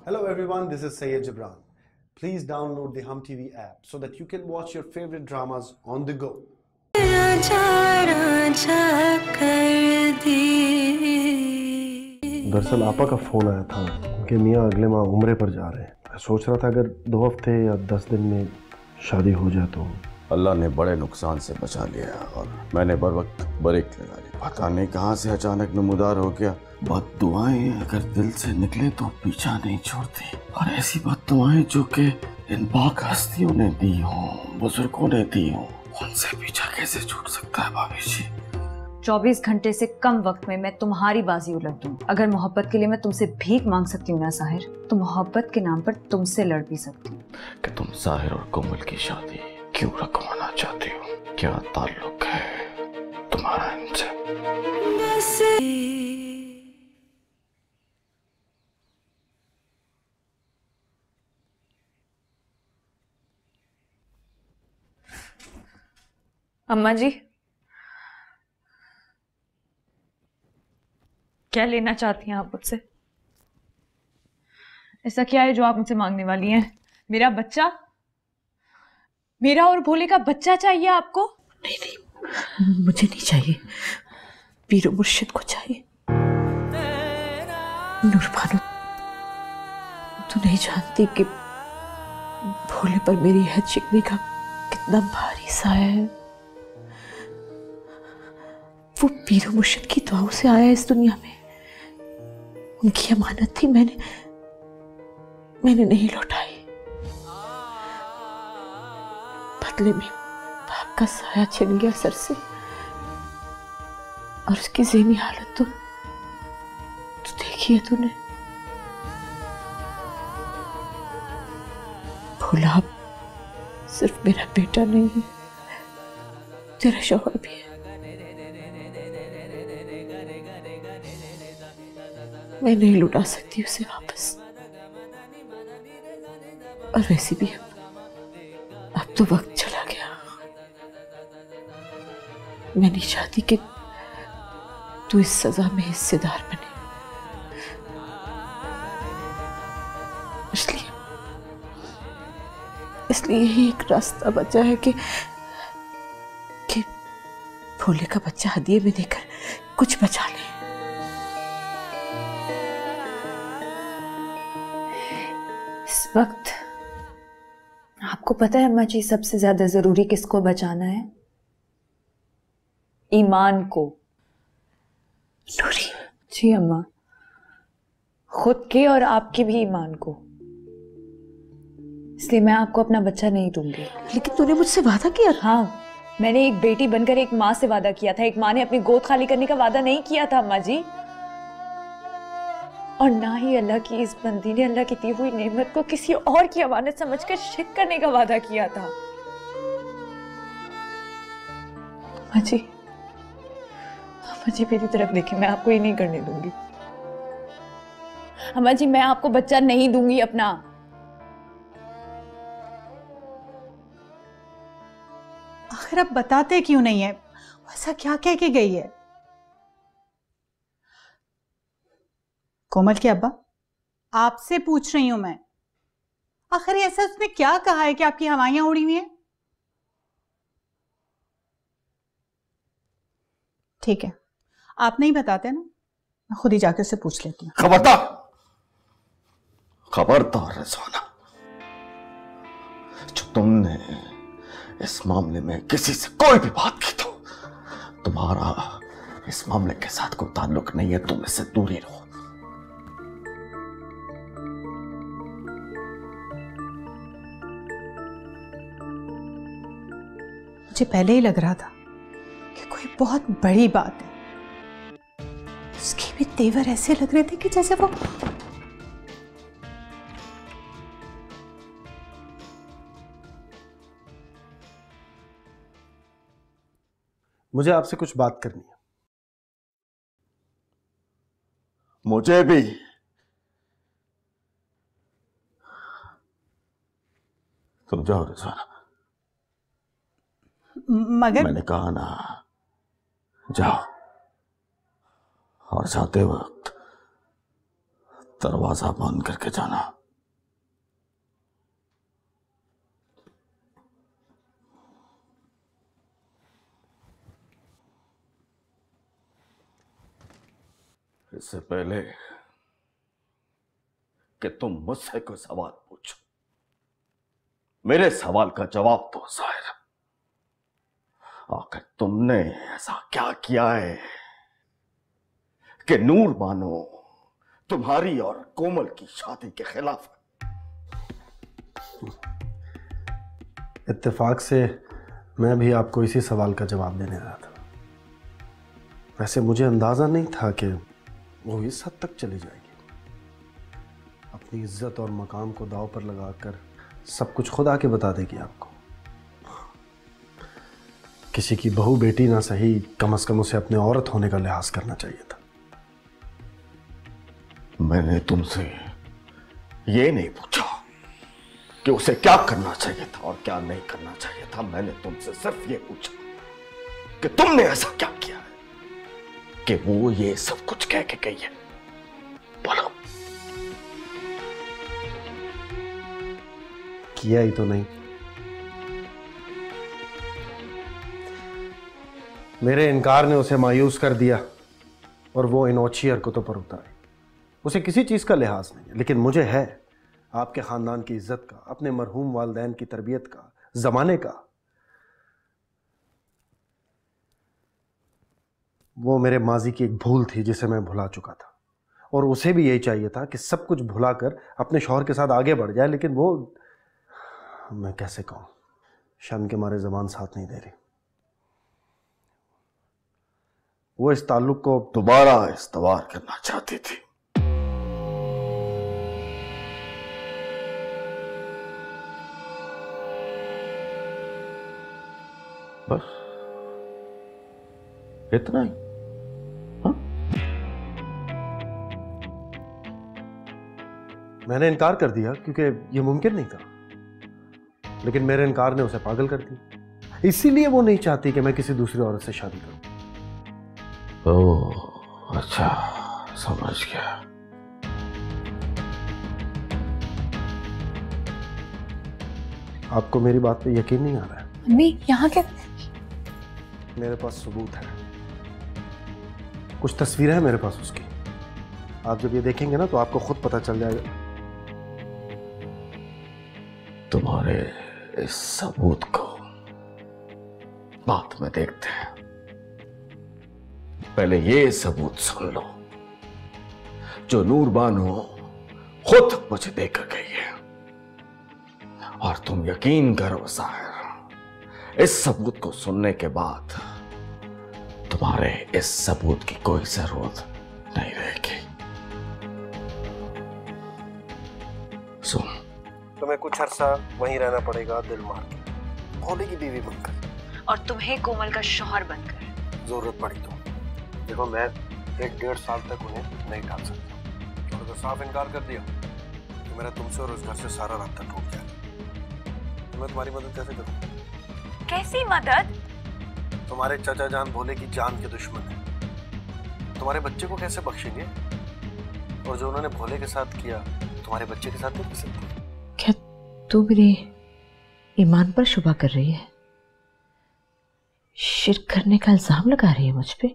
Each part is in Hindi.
Hello everyone, this is Syed Jibran. Please download the Hum TV app so that you can watch your favorite dramas on the go. दरअसल आपा का फोन आया था कि मियाँ अगले माह उम्रे पर जा रहे हैं। मैं सोच रहा था अगर 2 हफ्ते या 10 दिन में शादी हो जाए तो। अल्लाह ने बड़े नुकसान से बचा लिया और मैंने बर वक्त ब्रेक लगा ली। पता नहीं कहाँ से अचानक नमूदार हो गया। बद्दुआएं अगर दिल से निकले तो पीछा नहीं छोड़ती, और ऐसी बद्दुआएं जो कि इन पाक हस्तियों ने दी हो, बुजुर्गों ने दी हो, उनसे पीछा कैसे छूट सकता है भाभी जी। 24 घंटे से कम वक्त में मैं तुम्हारी बाजी उलट दूं। अगर मोहब्बत के लिए मैं तुमसे भीख मांग सकती हूँ ना साहिर, तो मोहब्बत के नाम पर तुमसे लड़ भी सकती हूँ। कि तुम साहिर और कोमल की शादी क्यों रखवाना चाहती हो? क्या ताल्लुक है तुम्हारा इनसे? अम्मा जी, क्या लेना चाहती हैं आप मुझसे? ऐसा क्या है जो आप मुझसे मांगने वाली हैं? मेरा बच्चा, मेरा और भोले का बच्चा चाहिए आपको? नहीं, मुझे नहीं चाहिए, पीरो मुर्शिद को चाहिए। नूर बानो, तू नहीं जानती कि भोले पर मेरी हद शिकने का कितना भारी साया है। वो पीरो मुर्शिद की दुआओं से आया इस दुनिया में। उनकी अमानत थी, मैंने नहीं लौटाई। बदले में बाप का साया छिन गया सर से, और उसकी ज़हनी हालत तो देखी है तूने। भोला अब सिर्फ मेरा बेटा नहीं है, तेरा शौहर भी है। मैं नहीं लुटा सकती उसे वापस, और वैसे भी अब तो वक्त चला गया। मैं नहीं चाहती कि तू इस सजा में हिस्सेदार बने, इसलिए यही एक रास्ता बचा है कि भोले का बच्चा हदिये में देकर कुछ बचा ले। इस वक्त आपको पता है अम्मा जी, सबसे ज्यादा जरूरी किसको बचाना है? ईमान को। नूरी। जी अम्मा, खुद के और आपके भी ईमान को। इसलिए मैं आपको अपना बच्चा नहीं दूंगी। लेकिन तूने मुझसे वादा किया। हाँ, मैंने एक बेटी बनकर एक माँ से वादा किया था। एक माँ ने अपनी गोद खाली करने का वादा नहीं किया था अम्मा जी। और ना ही अल्लाह की इस बंदी ने अल्लाह की दी हुई नेमत को किसी और की अमानत समझकर शिक करने का वादा किया था। अम्मा जी मेरी तरफ देखिए, मैं आपको ये नहीं करने दूंगी। अम्मा जी, मैं आपको बच्चा नहीं दूंगी अपना। आखिर आप बताते क्यों नहीं है? ऐसा क्या कह के गई है? कोमल के अब्बा, आपसे पूछ रही हूं मैं, आखिर ऐसा उसने क्या कहा है कि आपकी हवाइयां उड़ी हुई हैं? ठीक है, आप नहीं बताते ना, मैं खुद ही जाकर से पूछ लेती हूँ। खबरदार रज़वाना, जो तुमने इस मामले में किसी से कोई भी बात की तो तुम्हारा इस मामले के साथ कोई ताल्लुक नहीं है। तुम इससे दूर ही रहो। मुझे पहले ही लग रहा था कि कोई बहुत बड़ी बात है। उसके भी तेवर ऐसे लग रहे थे कि जैसे वो मुझे आपसे कुछ बात करनी है। मुझे भी। तुम जाओ रज़वाना। मगर मैंने कहा ना, जाओ, और जाते वक्त दरवाजा बंद करके जाना। इससे पहले कि तुम मुझसे कोई सवाल पूछो, मेरे सवाल का जवाब दो जाहिर। आखिर तुमने ऐसा क्या किया है कि नूर बानो तुम्हारी और कोमल की शादी के खिलाफ? इत्तेफाक से मैं भी आपको इसी सवाल का जवाब देने आया था। वैसे मुझे अंदाजा नहीं था कि वो इस हद तक चली जाएगी। अपनी इज्जत और मकाम को दांव पर लगाकर सब कुछ खुद आके बता देगी आपको। किसी की बहू बेटी ना सही, कम से कम उसे अपने औरत होने का लिहाज करना चाहिए था। मैंने तुमसे ये नहीं पूछा कि उसे क्या करना चाहिए था और क्या नहीं करना चाहिए था। मैंने तुमसे सिर्फ ये पूछा कि तुमने ऐसा क्या किया है कि वो ये सब कुछ कह के गई है। बोलो। किया ही तो नहीं। मेरे इनकार ने उसे मायूस कर दिया और वो इन ओछी हरकतों पर उतर आई। उसे किसी चीज का लिहाज नहीं है, लेकिन मुझे है आपके खानदान की इज्जत का, अपने मरहूम वालिदैन की तरबियत का, जमाने का। वो मेरे माजी की एक भूल थी जिसे मैं भुला चुका था, और उसे भी यही चाहिए था कि सब कुछ भुलाकर अपने शौहर के साथ आगे बढ़ जाए। लेकिन वो, मैं कैसे कहूं, शर्म के मारे ज़बान साथ नहीं दे रही। वो इस ताल्लुक को दोबारा इस्तवार करना चाहती थी। बस इतना ही। हाँ? मैंने इनकार कर दिया क्योंकि यह मुमकिन नहीं था, लेकिन मेरे इनकार ने उसे पागल कर दिया। इसीलिए वो नहीं चाहती कि मैं किसी दूसरी औरत से शादी करूं। ओह अच्छा, समझ गया। आपको मेरी बात पे यकीन नहीं आ रहा है? अम्मी यहाँ क्या? मेरे पास सबूत है, कुछ तस्वीरें हैं मेरे पास उसकी। आप जब ये देखेंगे ना तो आपको खुद पता चल जाएगा। तुम्हारे इस सबूत को बाद में देखते हैं, पहले ये सबूत सुन लो जो नूर बानो खुद मुझे देकर गई है। और तुम यकीन करो साहिर, इस सबूत को सुनने के बाद तुम्हारे इस सबूत की कोई जरूरत नहीं रहेगी। सुन, तुम्हें कुछ अरसा वहीं रहना पड़ेगा, दिल मार के, भोले की बीवी बनकर, और तुम्हें कोमल का शौहर बनकर। जरूरत पड़ी तो। देखो, मैं 1-1.5 साल तक उन्हें नहीं डाल सकता, और अगर साफ इनकार कर दिया तो मेरा तुमसे और उस घर से सारा रास्ता टूट जाएगा। तो मैं तुम्हारी मदद कैसे करूं? कैसी मदद? तुम्हारे चाचा जान भोले की जान के दुश्मन है, तुम्हारे बच्चे को कैसे बख्शेंगे? और जो उन्होंने भोले के साथ किया तुम्हारे बच्चे के साथ नहीं कर सकते। क्या तू मेरे ईमान पर शुबा कर रही है? शिर्क करने का इल्जाम लगा रही है मुझ पे?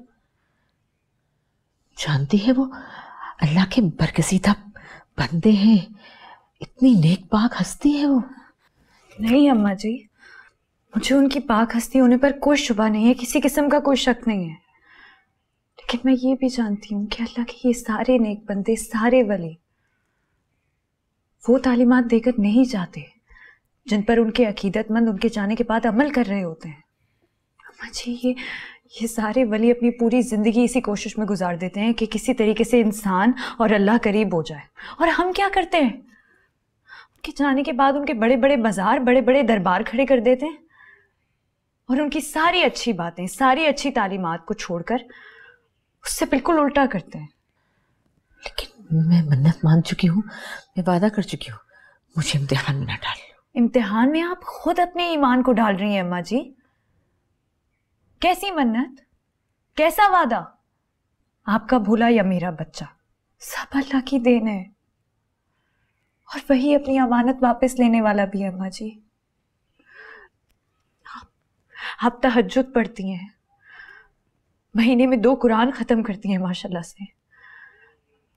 जानती है वो अल्लाह के बरगजीदा बंदे हैं, इतनी नेक पाक हस्ती है वो। नहीं अम्मा जी, मुझे उनकी पाक हस्ती होने पर कोई शुबा नहीं है, किसी किस्म का कोई शक नहीं है। लेकिन मैं ये भी जानती हूँ कि अल्लाह के ये सारे नेक बंदे, सारे वली, वो तालीमात देकर नहीं जाते जिन पर उनके अकीदतमंद उनके जाने के बाद अमल कर रहे होते हैं। अम्मा जी, ये सारे वली अपनी पूरी जिंदगी इसी कोशिश में गुजार देते हैं कि किसी तरीके से इंसान और अल्लाह करीब हो जाए। और हम क्या करते हैं? उनके जाने के बाद उनके बड़े बड़े बाजार, बड़े बड़े दरबार खड़े कर देते हैं, और उनकी सारी अच्छी बातें, सारी अच्छी तालीमात को छोड़कर उससे बिल्कुल उल्टा करते हैं। लेकिन मैं मन्नत मान चुकी हूँ, मैं वादा कर चुकी हूँ, मुझे इम्तिहान में ना डाल। इम्तिहान में आप खुद अपने ईमान को डाल रही हैं अम्मा जी। कैसी मन्नत, कैसा वादा? आपका भूला या मेरा बच्चा, सब अल्लाह की देन है, और वही अपनी अमानत वापस लेने वाला भी है अम्मा जी। आप तहज्जुद पढ़ती हैं, महीने में 2 कुरान खत्म करती हैं माशाल्लाह से,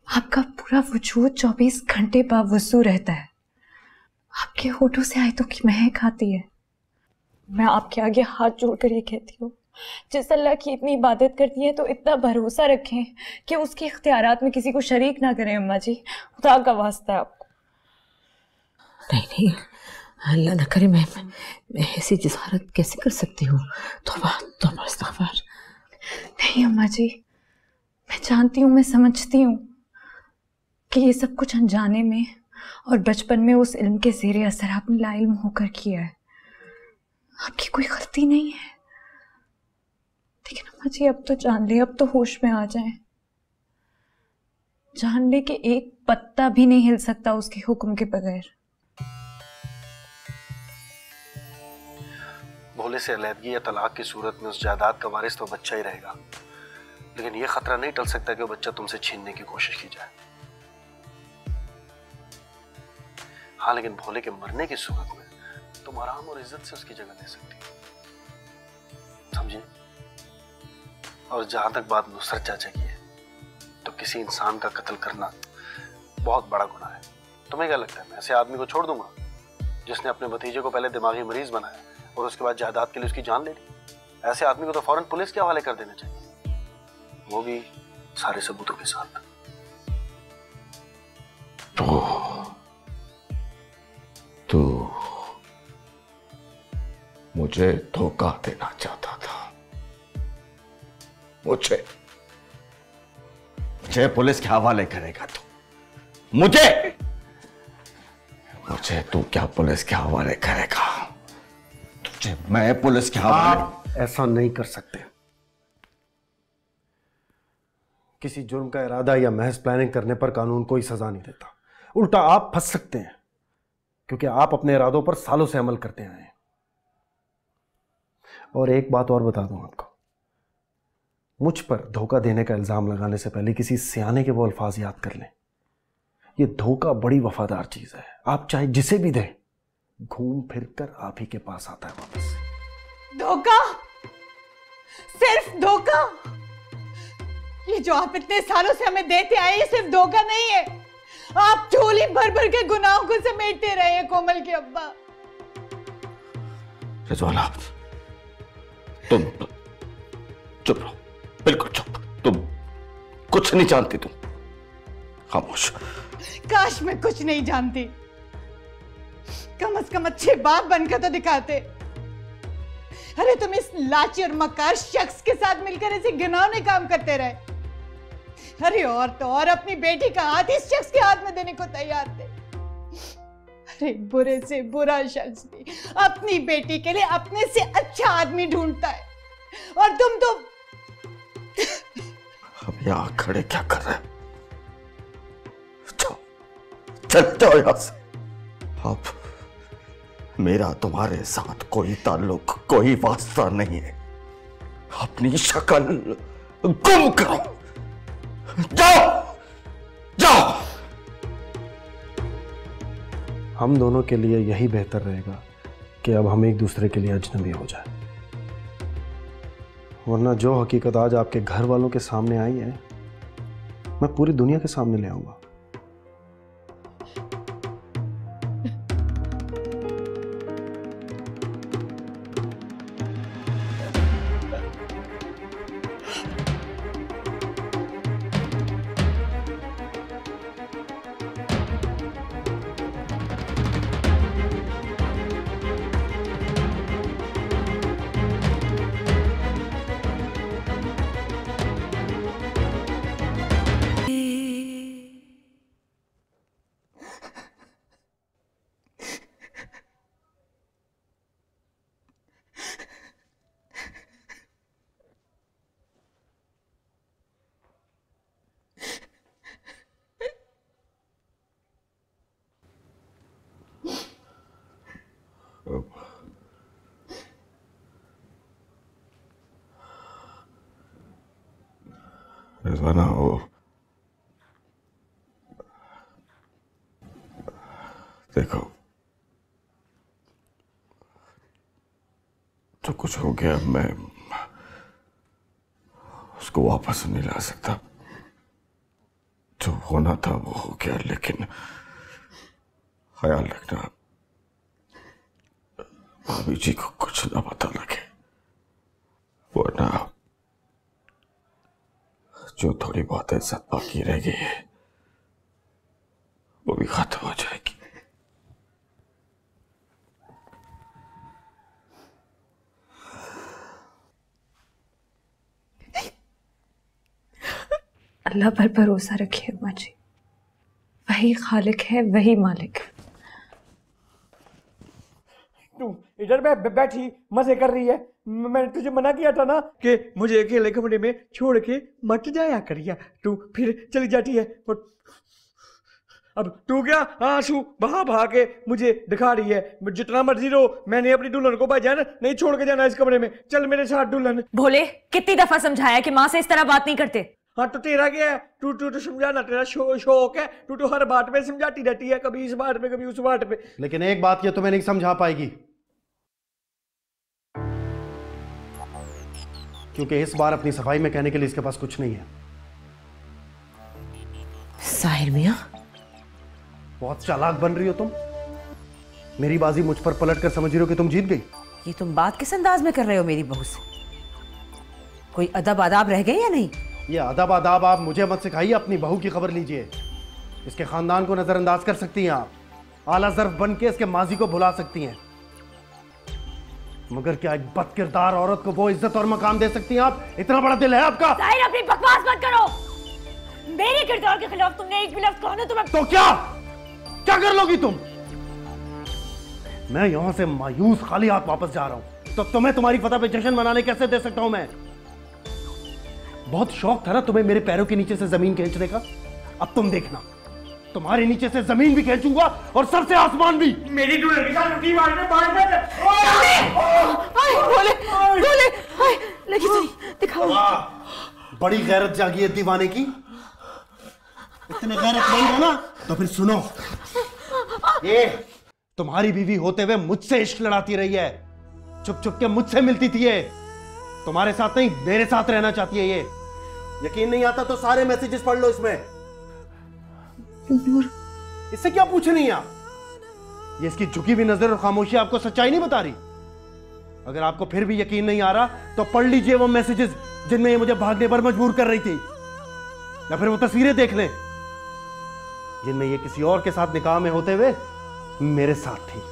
आपका पूरा वजूद 24 घंटे बावजू रहता है। आपके होठों से आयतों की महक आती है। मैं आपके आगे हाथ जोड़कर ये कहती हूँ, जिस अल्लाह की इतनी इबादत करती है तो इतना भरोसा रखें कि उसके इख्तियारात में किसी को शरीक ना करें। अम्मा जी, खुदा का वास्ता है आपको। नहीं, अल्लाह ना करे, मैं ऐसी जिसारत कैसे कर सकती हूँ? तौबा इस्तग़फ़ार। नहीं अम्मा जी, मैं जानती हूँ, मैं समझती हूँ कि ये सब कुछ अनजाने में और बचपन में उस इल्म के ज़ेरे असर आपने लाइल्म होकर किया है। आपकी कोई गलती नहीं है, लेकिन अम्मा जी अब तो जान ले, अब तो होश में आ जाएं। जान ले कि एक पत्ता भी नहीं हिल सकता उसके हुक्म के बगैर। भोले से अलहदगी या तलाक की सूरत में उस जायदाद का वारिस तो बच्चा ही रहेगा, लेकिन यह खतरा नहीं टल सकता कि वो बच्चा तुमसे छीनने की कोशिश की जाए। हाँ, लेकिन भोले के मरने की सूरत में तुम आराम और इज्जत से उसकी जगह ले सकती हो, समझे? और जहां तक बात नुसरत चाचा की है, तो किसी इंसान का कत्ल करना बहुत बड़ा गुनाह है। तुम्हें क्या लगता है मैं ऐसे आदमी को छोड़ दूंगा जिसने अपने भतीजे को पहले दिमागी मरीज बनाया और उसके बाद जायदाद के लिए उसकी जान ले ली? ऐसे आदमी को तो फौरन पुलिस के हवाले कर देना चाहिए, वो भी सारे सबूतों के साथ। तो मुझे धोखा देना चाहता था। मुझे पुलिस के हवाले करेगा तू? मुझे तू क्या पुलिस के हवाले करेगा? तुझे मैं पुलिस के हवाले? आप ऐसा नहीं कर सकते। किसी जुर्म का इरादा या महज प्लानिंग करने पर कानून कोई सजा नहीं देता। उल्टा आप फंस सकते हैं, क्योंकि आप अपने इरादों पर सालों से अमल करते आए हैं। और एक बात और बता दूं आपको, मुझ पर धोखा देने का इल्जाम लगाने से पहले किसी सियाने के वो अल्फाज याद कर लें। ये धोखा बड़ी वफादार चीज है। आप चाहे जिसे भी दें, घूम फिर कर आप ही के पास आता है वापस। धोखा, सिर्फ धोखा। ये जो आप इतने सालों से हमें देते आए, ये सिर्फ धोखा नहीं है। आप झोली भर भर के गुनाहों को समेटते रहे हैं कोमल के अब्बा। रिजवाना, तुम चुप रहो, बिल्कुल चुप। तुम कुछ नहीं जानती, तुम खामोश। काश मैं कुछ नहीं जानती, कम से कम अच्छे बाप बनकर तो दिखाते। अरे तुम इस लाची और मकार शख्स के साथ मिलकर ऐसे घिनौने काम करते रहे। अरे और तो और अपनी बेटी का हाथ इस शख्स के हाथ में देने को तैयार थे। अरे बुरे से बुरा शख्स भी अपनी बेटी के लिए अपने से अच्छा आदमी ढूंढता है, और तुम तो अब यहाँ खड़े क्या कर रहे हैं? चल जाओ यहां से। अब मेरा तुम्हारे साथ कोई ताल्लुक, कोई वास्ता नहीं है। अपनी शक्ल गुम करो, जाओ जाओ। हम दोनों के लिए यही बेहतर रहेगा कि अब हम एक दूसरे के लिए अजनबी हो जाए, वरना जो हकीकत आज आपके घर वालों के सामने आई है, मैं पूरी दुनिया के सामने ले आऊंगा। रिजवाना, वो देखो, जो कुछ हो गया मैं उसको वापस नहीं ला सकता। जो होना था वो हो गया, लेकिन ख्याल रखना भाभी जी को कुछ ना पता लगे, वरना जो थोड़ी बहुत इज्जत बाकी रह गई है वो भी खत्म हो जाएगी। अल्लाह पर भरोसा रखिए अम्मा जी, वही खालिक है, वही मालिक। तू इधर बैठी मजे कर रही है। मैंने तुझे मना किया था ना कि मुझे अकेले कमरे में छोड़ के मत जाया करिया, तू फिर चली जाती है। अब तू क्या आंसू बहा बहा के मुझे दिखा रही है। जितना मर्जी रो, मैंने अपनी दुल्हन को भाईजान नहीं छोड़ के जाना इस कमरे में। चल मेरे साथ दुल्हन। भोले, कितनी दफा समझाया कि माँ से इस तरह बात नहीं करते। हाँ तो तेरा क्या है, तू तो समझाना तेरा शौक है। तू तो हर बात पे समझाती रहती है, कभी इस बात पे कभी उस बात पे। लेकिन एक बात ये तुम्हें नहीं समझा पाएगी, क्योंकि इस बार अपनी सफाई में कहने के लिए इसके पास कुछ नहीं है। साहिर मियां, बहुत चालाक बन रही हो तुम। मेरी बाजी मुझ पर पलट कर समझ रही हो कि तुम जीत गई। ये तुम बात किस अंदाज में कर रहे हो मेरी बहू से? कोई अदब आदाब रह गए या नहीं? ये अदब आदाब आप मुझे मत सिखाइए, अपनी बहू की खबर लीजिए। इसके खानदान को नजरअंदाज कर सकती हैं आप, आला ज़र्फ बन के इसके माजी को भुला सकती हैं, मगर क्या एक बदकिरदार औरत को वो इज्जत और मकाम दे सकती हैं आप? इतना बड़ा दिल है आपका? साहिर, अपनी बकवास मत करो। मेरे किरदार के खिलाफ तुमने एक भी लफ्ज़ कहा ना तो मैं... तो क्या कर लोगी तुम? मैं यहां से मायूस खाली हाथ वापस जा रहा हूं, तो तुम्हें तुम्हारी फतह पे जश्न मनाने कैसे दे सकता हूं मैं? बहुत शौक था ना तुम्हें मेरे पैरों के नीचे से जमीन खींचने का। अब तुम देखना, तुम्हारे नीचे से जमीन भी खींचूंगा और सर से आसमान भी। मेरी दुल्हन के साथ रोटी मारने बोले लगी तो नहीं, दिखाओ। बड़ी गैरत जागी है दीवाने की। इतने गैरतमंद हो ना तो फिर सुनो, ये तुम्हारी बीवी होते हुए मुझसे इश्क लड़ाती रही है, चुप चुप के मुझसे मिलती थी। ये तुम्हारे साथ नहीं मेरे साथ रहना चाहती है। ये यकीन नहीं आता तो सारे मैसेजेस पढ़ लो इसमें। नूर, इससे क्या पूछ रही हैं आप? ये इसकी झुकी हुई नजर और खामोशी आपको सच्चाई नहीं बता रही? अगर आपको फिर भी यकीन नहीं आ रहा तो पढ़ लीजिए वो मैसेजेस जिनमें ये मुझे भागने पर मजबूर कर रही थी, या फिर वो तस्वीरें देख लें जिनमें ये किसी और के साथ निकाह में होते हुए मेरे साथ थी।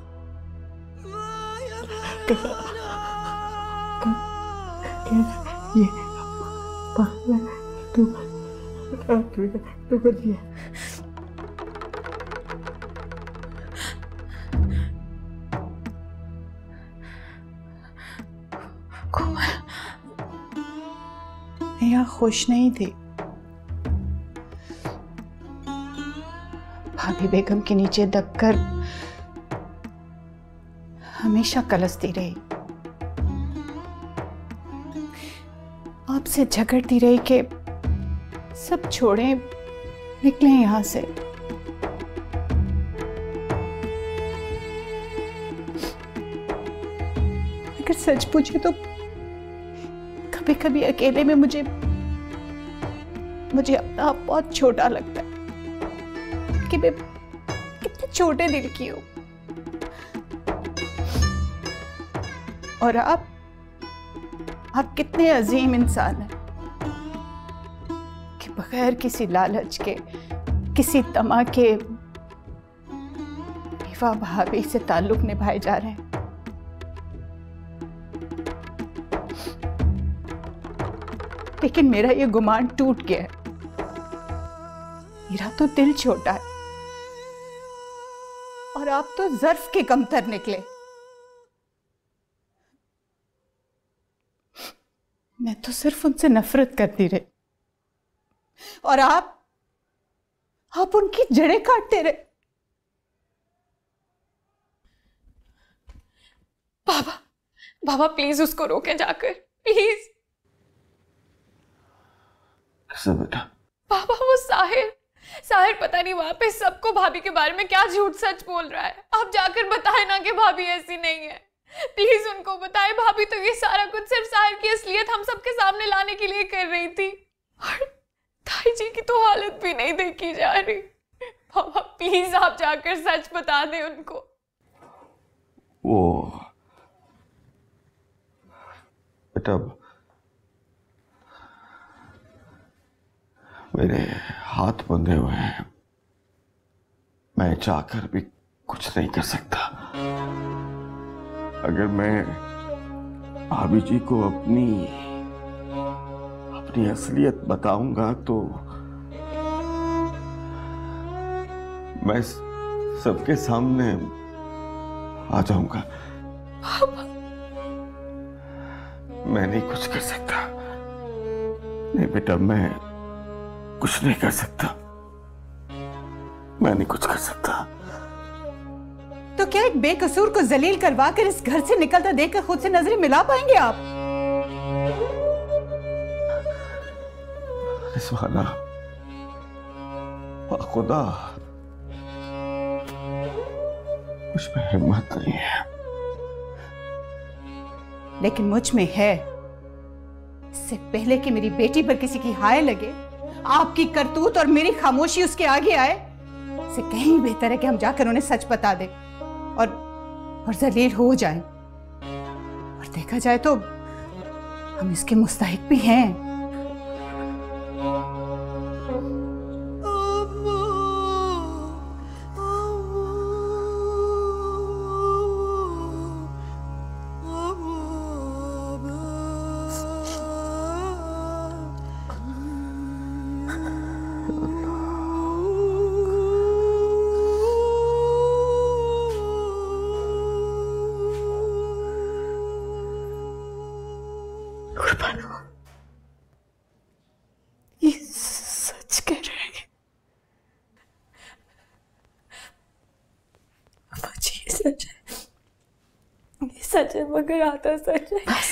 ये तू कर दिया। मैं यहाँ खुश नहीं थी। भाभी बेगम के नीचे दबकर हमेशा कलसती रही, आपसे झगड़ती रही कि सब छोड़ें, निकलें यहां से। अगर सच पूछे तो कभी कभी अकेले में मुझे अपना आप बहुत छोटा लगता है कि मैं कितने छोटे दिल की हूं। और आप कितने अजीम इंसान हैं कि बगैर किसी लालच के, किसी तमा के बेवा भाभी से ताल्लुक निभाए जा रहे हैं। लेकिन मेरा ये गुमान टूट गया है। मेरा तो दिल छोटा है और आप तो ज़र्फ के कमतर निकले। मैं तो सिर्फ उनसे नफरत करती रही और आप उनकी जड़ें काटते रहे। बाबा प्लीज उसको रोके जाकर, प्लीज। कैसे बेटा? बाबा वो साहिर पता नहीं वहां पे सबको भाभी के बारे में क्या झूठ सच बोल रहा है। आप जाकर बताएं ना कि भाभी ऐसी नहीं है, प्लीज उनको बताएं। भाभी तो ये सारा कुछ सिर्फ साहिर की असलियत हम सबके सामने लाने के लिए कर रही थी, और भाई जी की तो हालत भी नहीं देखी जा रही। पापा प्लीज आप जाकर सच बता दें उनको। वो बेटा मेरे हाथ बंधे हुए हैं, मैं चाहकर भी कुछ नहीं कर सकता। अगर मैं भाभी जी को अपनी असलियत बताऊंगा तो मैं सबके सामने आ जाऊंगा। मैं नहीं कुछ कर सकता। नहीं बेटा, मैं कुछ नहीं कर सकता। मैं नहीं कुछ कर सकता। तो क्या एक बेकसूर को जलील करवा कर इस घर से निकलता देखकर खुद से नजरें मिला पाएंगे आप? रिजवाना, खुदा मुझ में हिम्मत नहीं है। लेकिन मुझ में है। इससे पहले कि मेरी बेटी पर किसी की हाय लगे, आपकी करतूत और मेरी खामोशी उसके आगे आए, इससे कहीं बेहतर है कि हम जाकर उन्हें सच बता दें और जलील हो जाएं। और देखा जाए तो हम इसके मुस्तहिक भी हैं। सच है, मगर आता सच है। बस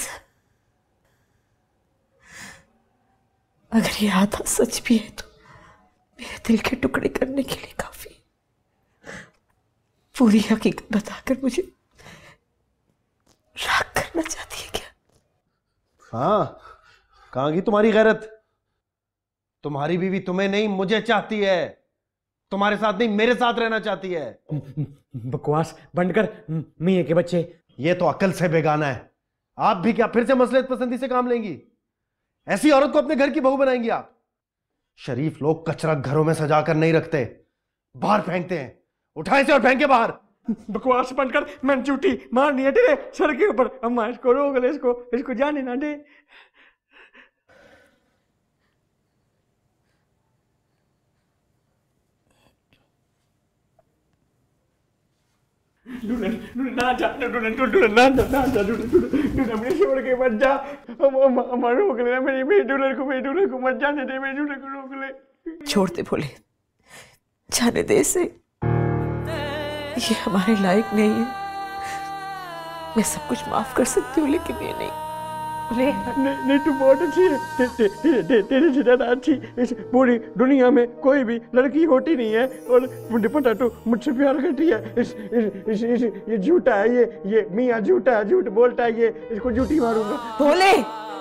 अगर ये आधा सच भी है तो मेरे दिल के टुकड़े करने के लिए काफी। पूरी हकीकत बताकर मुझे राख करना चाहती है क्या? हाँ, कहाँ गई तुम्हारी गैरत? तुम्हारी बीवी तुम्हें नहीं मुझे चाहती है, तुम्हारे साथ नहीं मेरे साथ रहना चाहती है। बकवास बंद कर मियां के बच्चे। ये तो अकल से बेगाना है। आप भी क्या फिर से मसलहत पसंदी से काम लेंगी? ऐसी औरत को अपने घर की बहू बनाएंगी आप? शरीफ लोग कचरा घरों में सजा कर नहीं रखते, बाहर फेंकते हैं। उठाए से और फेंके बाहर। बकवास बंद कर, मैं चूटी मारनी है तेरे सर के ऊपर। अम्मा इसको रोक ले, इसको जाने ना दे। ना जा, मुझे छोड़ के मत जा। अम्मा रोक ले मेरी डूलर को मत जाने दे, मेरी डूलर को रोक ले। छोड़ते बोले, जाने दे इसे, ये हमारे लायक नहीं है। मैं सब कुछ माफ कर सकती हूँ लेकिन ये नहीं। नहीं तू बहुत अच्छी है, तेरे से ज्यादा अच्छी इस पूरी दुनिया में कोई भी लड़की होती नहीं है। और मुझे पता तू मुझसे प्यार करती है। ये झूठा है, ये मियाँ झूठा है, झूठ बोलता है, ये इसको झूठी मारूंगा। बोले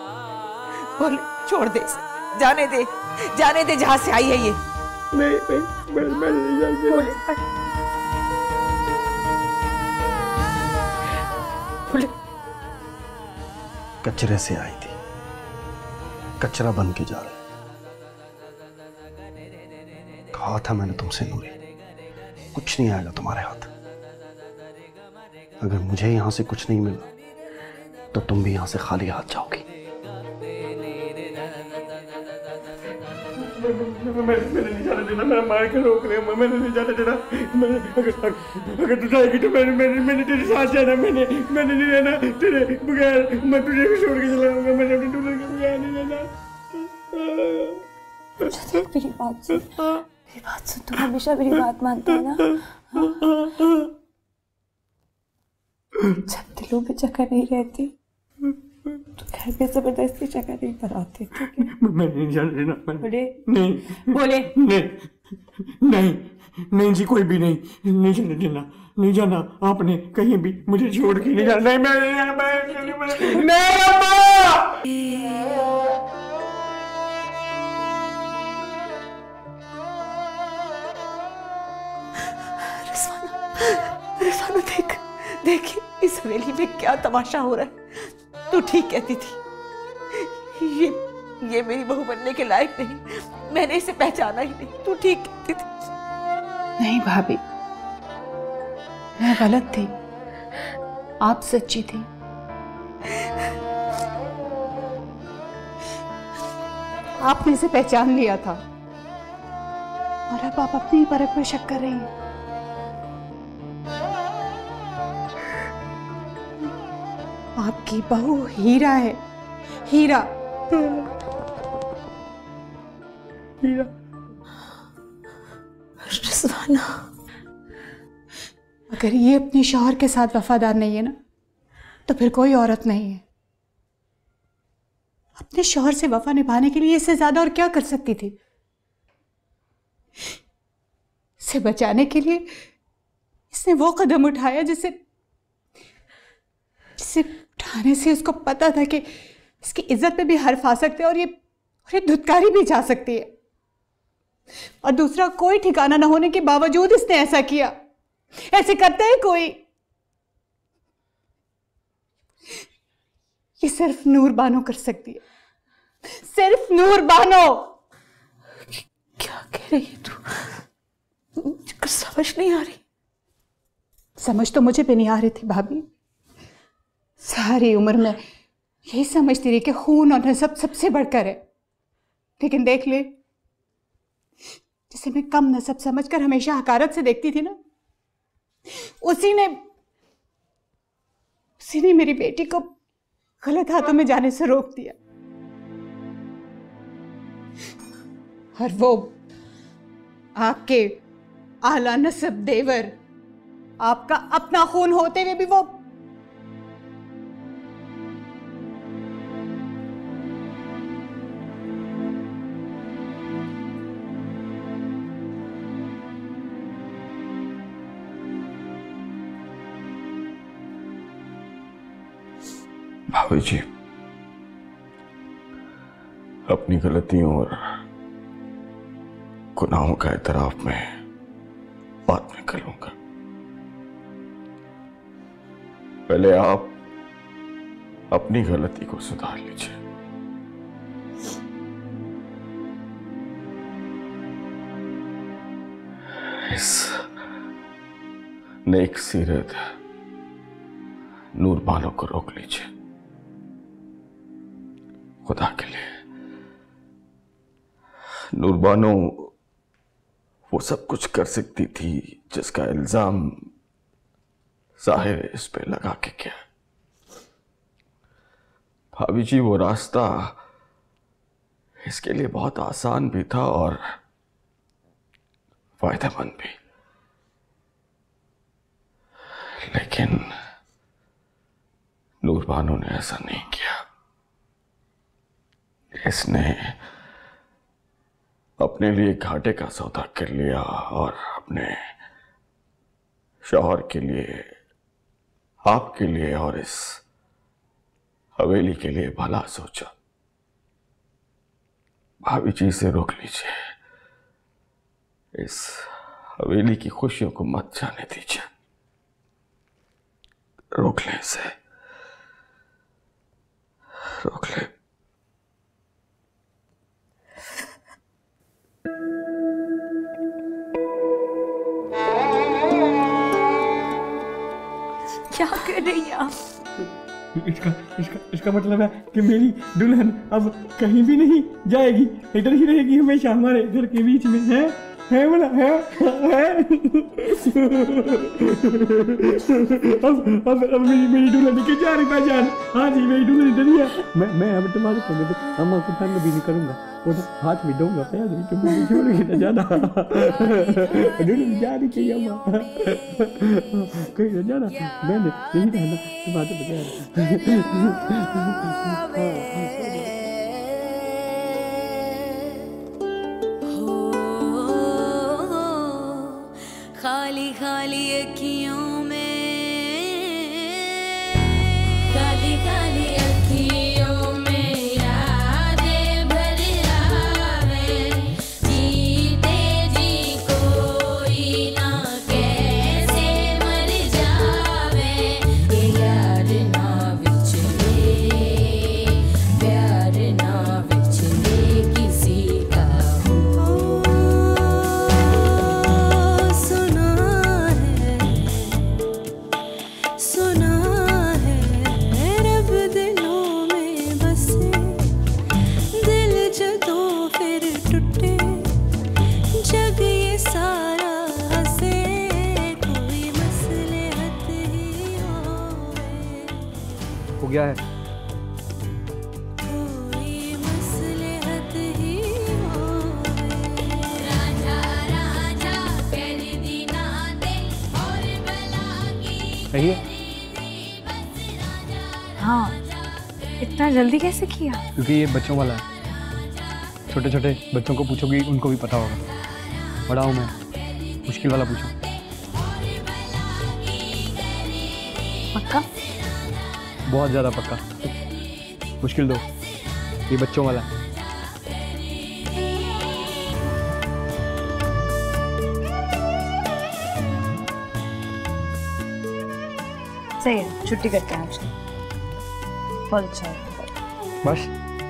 छोड़ दे इसे, जाने दे जहाँ से आई है ये। मैं नहीं जानती। कचरे से आई थी, कचरा बन के जा रही। कहा था मैंने तुमसे नूरी, कुछ नहीं आएगा तुम्हारे हाथ। अगर मुझे यहां से कुछ नहीं मिला तो तुम भी यहां से खाली हाथ जाओगी। मैंने नहीं जाने देना, मैं मार के रोक रही हूँ। मैंने नहीं जाने देना। अगर तू जाएगी तो मैंने तेरे साथ जाना। मैंने नहीं रहना तेरे बगैर। मैं तुझे भी छोड़ के चला जाऊंगा। मैंने अपने दूल्हे के बगैर नहीं रहना। मेरी बात सुन, तू हमेशा मेरी बात मानता है ना? जब दिलों में जगह नहीं रहती तो घर पे जबरदस्ती जगह नहीं बनाते। मैं नहीं जाने देना। बोले नहीं जी, कोई भी नहीं जाने देना। नहीं जाना आपने कहीं भी, मुझे छोड़ के नहीं जाना। नहीं रिजवाना देख, देखिए इस हवेली में क्या तमाशा हो रहा है। तू ठीक कहती थी, ये मेरी बहू बनने के लायक नहीं, मैंने इसे पहचाना ही नहीं। तू ठीक कहती थी। नहीं भाभी, मैं गलत थी, आप सच्ची थी। आपने इसे पहचान लिया था और अब आप अपनी परख पर शक कर रही हैं। आपकी बहू हीरा है, हीरा। हीरा। रिजवाना, अगर ये अपने शौहर के साथ वफादार नहीं है ना, तो फिर कोई औरत नहीं है। अपने शौहर से वफा निभाने के लिए इससे ज्यादा और क्या कर सकती थी? इसे बचाने के लिए इसने वो कदम उठाया जिसे उठाने से उसको पता था कि इसकी इज्जत पे भी हर्फ आ सकते हैं और ये धुतकारी भी जा सकती है। और दूसरा, कोई ठिकाना न होने के बावजूद इसने ऐसा किया। ऐसे करता है कोई? ये सिर्फ नूर बानो कर सकती है, सिर्फ नूर बानो। क्या कह रही है तू? कुछ समझ नहीं आ रही। समझ तो मुझे भी नहीं आ रही थी भाभी। सारी उम्र में यही समझती रही कि खून और नसब सबसे बढ़कर है। लेकिन देख ले, जिसे मैं कम नसब समझकर हमेशा हकारत से देखती थी ना, उसी ने मेरी बेटी को गलत हाथों में जाने से रोक दिया। और वो आपके आला नसब देवर, आपका अपना खून होते हुए भी वो भाभी जी, अपनी गलतियों और गुनाहों का एतराफ मैं बाद में करूंगा। पहले आप अपनी गलती को सुधार लीजिए। इस नेक सीरत नूर बानो को रोक लीजिए, खुदा के लिए। नूर बानो वो सब कुछ कर सकती थी जिसका इल्जाम जाहिर इस पे लगा के किया। भाभी जी, वो रास्ता इसके लिए बहुत आसान भी था और फायदेमंद भी, लेकिन नूर बानो ने ऐसा नहीं किया। इसने अपने लिए घाटे का सौदा कर लिया और अपने शौहर के लिए, आपके लिए और इस हवेली के लिए भला सोचा। भाभी जी से रोक लीजिए, इस हवेली की खुशियों को मत जाने दीजिए। रोक ले इसे, रोक ले। क्या कर रही हैं आप? इसका मतलब है कि मेरी दुल्हन अब कहीं भी नहीं जाएगी, इधर ही रहेगी हमेशा हमारे घर के बीच में। है बोला है। अब मेरी दुल्हन निकल जा रही पहचान। हाँ जी, मेरी दुल्हन इधर ही है। मैं अब तुम्हारे कहने पे अम्मा को तंग भी नहीं करूंगा, वो हाथ भी दूंगा, पैर भी, तुम मुझे छोड़ोगे तो जाना। दुल्हन जा रही चाहिए अम्मा, कहीं तो जाना, मैंने नहीं रहना तुम्हारे बगैर। खाली खाली अखियों में, खाली खाली अखियों में यादें भर आवे, जीते जी कोई ना कैसे गया है। सही है? हाँ, इतना जल्दी कैसे किया? क्योंकि ये बच्चों वाला है। छोटे छोटे बच्चों को पूछोगी उनको भी पता होगा। बड़ा हूँ मैं, मुश्किल वाला पूछो। पक्का? बहुत ज्यादा पक्का। मुश्किल दो, ये बच्चों वाला है। सही है, छुट्टी करते हैं आज। बहुत अच्छा है। बस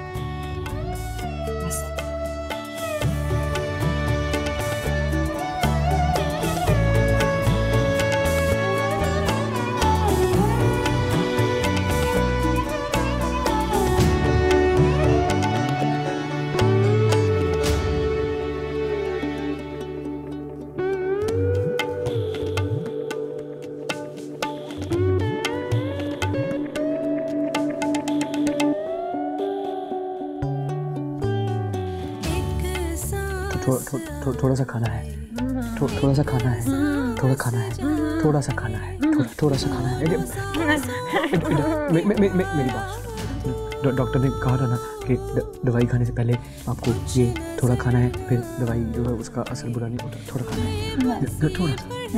थोड़ा सा खाना है, थोड़ा सा खाना है, थोड़ा खाना है, थोड़ा सा खाना है, थोड़ा सा खाना है। मेरी बात सुनो, डॉक्टर ने कहा था ना कि दवाई खाने से पहले आपको ये थोड़ा खाना है, फिर दवाई जो है उसका असर बुरा नहीं होता। थोड़ा खाना है, थोड़ा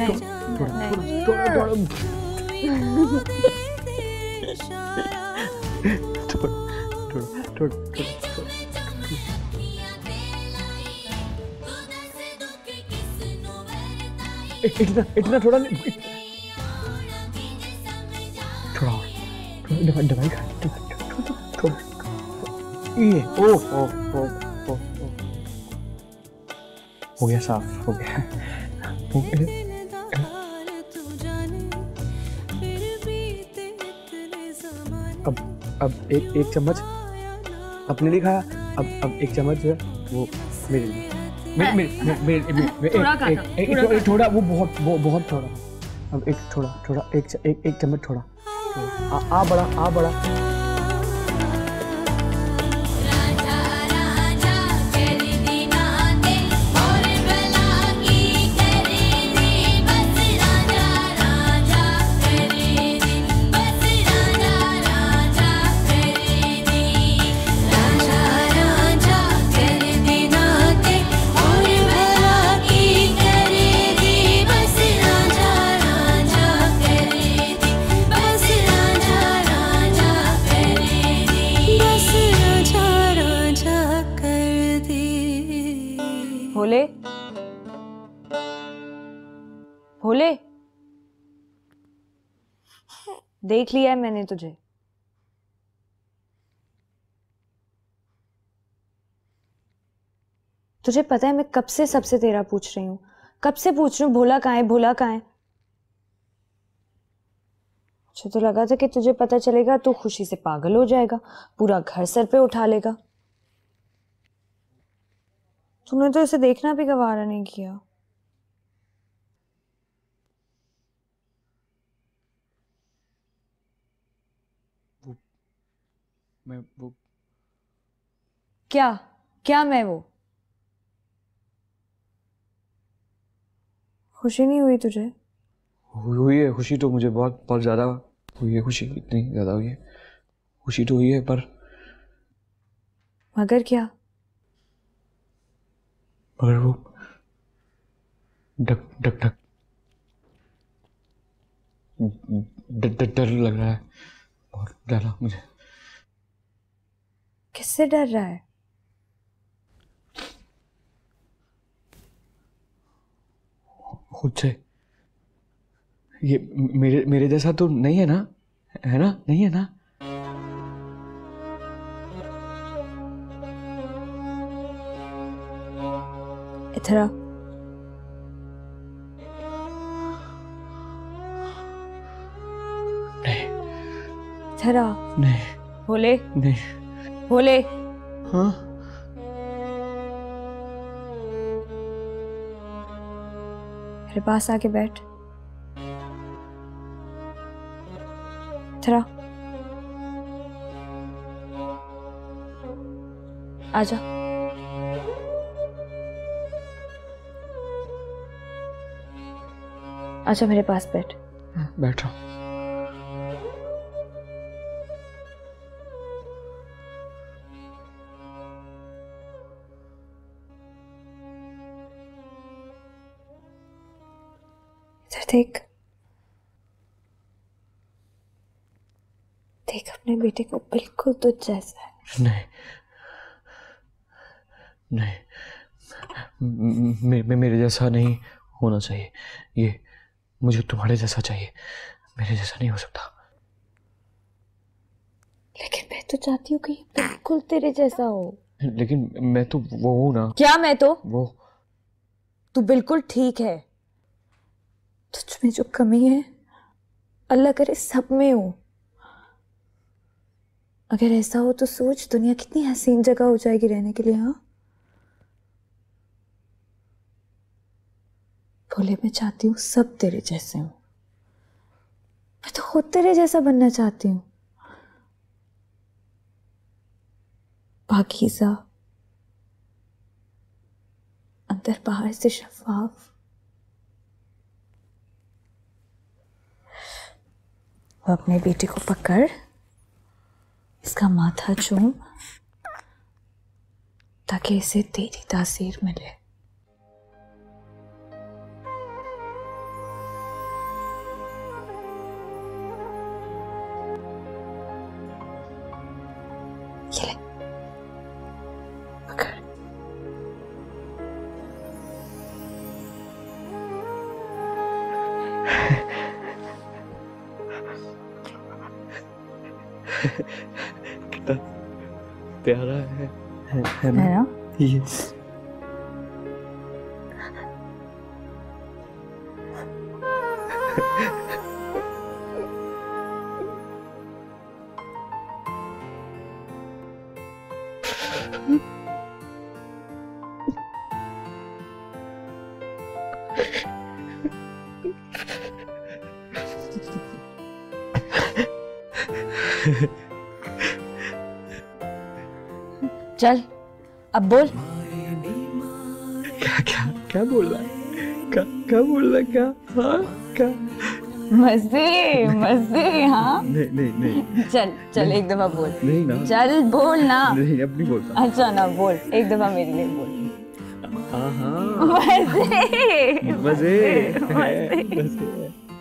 थोड़ा। इतना थोड़ा नहीं, थोड़ा दवाई खा, थोड़ा ये ओ हो गया, साफ हो गया। अब एक चम्मच अपने लिए खाया, अब एक चम्मच जो है वो मेरे लिए। थोड़ा वो बहुत थोड़ा। अब एक थोड़ा एक चम्मच थोड़ा। आ बड़ा भोले, देख लिया है मैंने तुझे। तुझे पता है मैं कब से सबसे तेरा पूछ रही हूँ, कब से पूछ रही हूँ भोला कहाँ है, भोला कहाँ है। मुझे तो लगा था कि तुझे पता चलेगा तो खुशी से पागल हो जाएगा, पूरा घर सर पे उठा लेगा। तूने तो इसे देखना भी गवारा नहीं किया। मैं वो क्या मैं वो? खुशी नहीं हुई तुझे? हुई है खुशी तो, मुझे बहुत ज्यादा हुई है खुशी, इतनी ज्यादा हुई है खुशी तो हुई है, पर मगर क्या? मगर वो डर लग रहा है, बहुत डर मुझे। किससे डर रहा है? खुद से। ये मेरे जैसा तो नहीं है ना, है ना? नहीं है ना? इधर आ। नहीं। इधर आ। नहीं। भोले। नहीं। भोले। हाँ? मेरे पास आके बैठ। इधर आ। आजा। आजा मेरे पास बैठ। बैठ रहा हूँ। इधर देख, देख अपने बेटे को बिल्कुल तुझ जैसा है। नहीं नहीं, मेरे जैसा नहीं होना चाहिए। ये मुझे तुम्हारे जैसा चाहिए, मेरे जैसा नहीं हो सकता। लेकिन मैं तो चाहती हूँ कि बिल्कुल तेरे जैसा हो। लेकिन मैं तो वो हूँ ना। क्या मैं तो? वो तू बिल्कुल ठीक है। तुझ में जो कमी है अल्लाह करे सब में हो। अगर ऐसा हो तो सोच, दुनिया कितनी हसीन जगह हो जाएगी रहने के लिए। हाँ बोले, मैं चाहती हूँ सब तेरे जैसे हो। मैं तो खुद तेरे जैसा बनना चाहती हूँ। पाकीज़ा, अंदर बाहर से शफाफ। वो अपने बेटे को पकड़, इसका माथा चूम, ताकि इसे तेरी तासीर मिले। ये ले, पकड़। कितना प्यारा है ना ये। चल अब बोल। क्या बोल रहा है? क्या बोल रहा है? क्या? हाँ क्या? मजे मजे। हाँ नहीं चल चल एक दफा बोल। नहीं ना। चल बोल ना। नहीं अब नहीं बोलता। अच्छा ना बोल, एक दफा मेरे लिए बोल। हाँ मजे मजे मजे।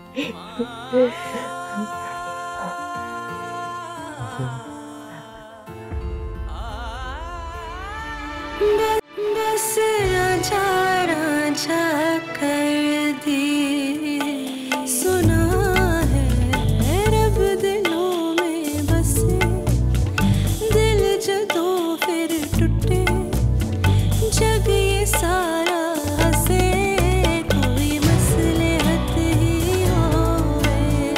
बस रांझा रांझा कर दी, सुना है रब दिलों में बसे, दिल जदों फिर टूटे, जग ये सारा हंसे, कोई मसलहत ही होवे,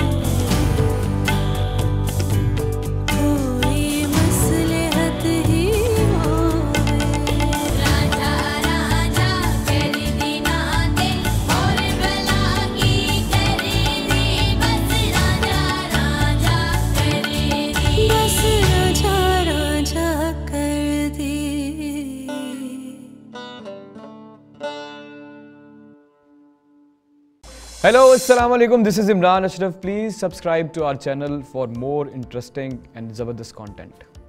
कोई मसलहत ही होवे। रांझा रांझा कर दी नाते और भला की कर दी, बस रांझा रांझा कर दी, बस रांझा रांझा कर दी। Hello, assalamu alaikum. This is Imran. Ashraf. Please subscribe to our channel for more interesting and zabardast content.